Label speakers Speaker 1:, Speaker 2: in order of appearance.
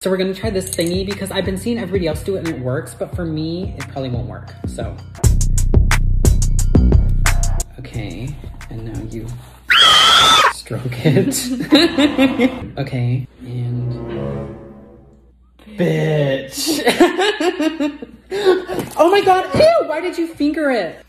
Speaker 1: So we're gonna try this thingy because I've been seeing everybody else do it and it works, but for me, it probably won't work, so. Okay, and now you stroke it. Okay, and bitch. Oh my God, ew, why did you finger it?